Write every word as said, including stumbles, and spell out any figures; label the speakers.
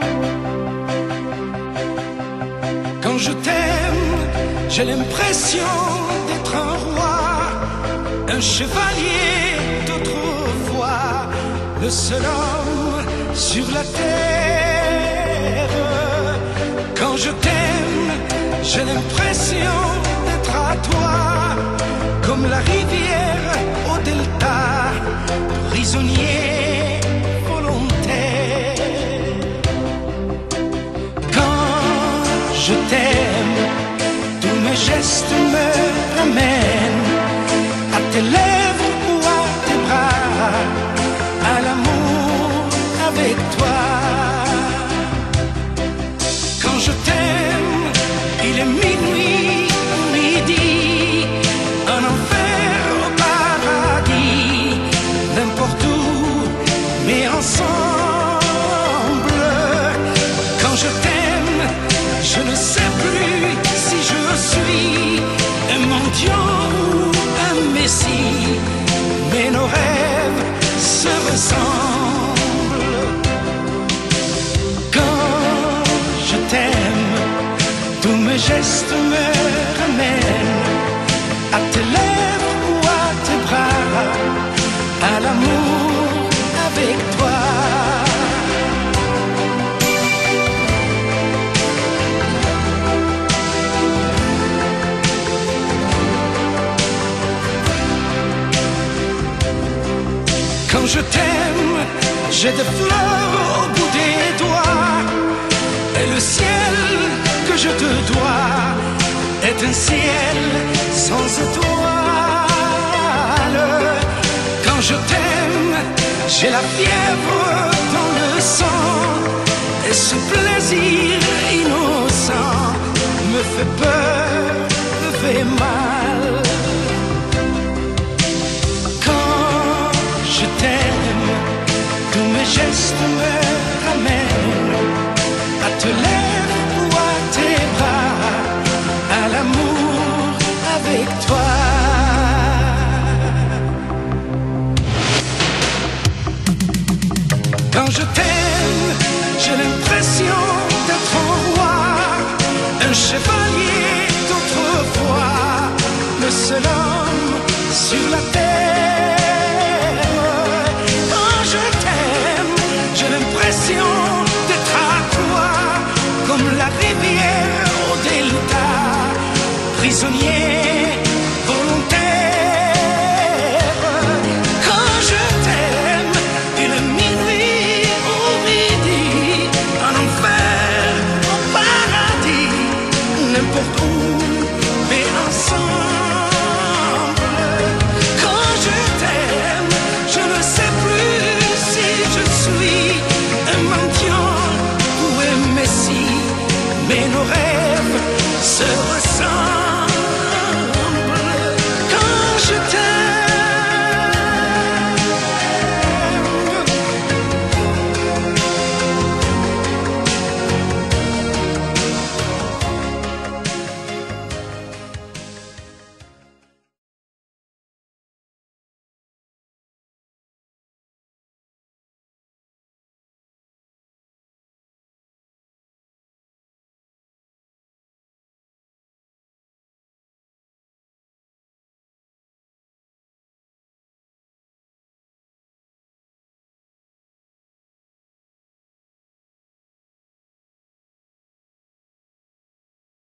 Speaker 1: Quand je t'aime, j'ai l'impression d'être un roi, un chevalier d'autrefois, le seul homme sur la terre. Quand je t'aime, j'ai l'impression d'être à toi, comme la rivière au delta, prisonnier volontaire. Quand je t'aime, tous mes gestes me ramènent à tes lèvres ou à tes bras, à l'amour avec toi. Quand je t'aime, il est minuit, midi, un enfer au paradis, n'importe où, mais ensemble. Quand je t'aime, je ne sais plus si je suis un mendiant ou un messie, mais nos rêves se ressemblent. Quand je t'aime, tous mes gestes me ramènent à tes lèvres ou à tes bras, à l'amour avec toi. Quand je t'aime, j'ai des fleurs au bout des doigts, et le ciel que je te dois est un ciel sans étoiles. Quand je t'aime, j'ai la fièvre dans le sang, et ce plaisir innocent me fait peur, me fait mal. Quand je t'aime, tous mes gestes me ramènent à te lèvres ou à tes bras, à l'amour avec toi. Quand je t'aime, j'ai l'impression d'être un roi, un chevalier d'autrefois, le seul homme sur la terre. Quand je t'aime, j'ai l'impression d'être à toi, comme la rivière au delta, prisonnier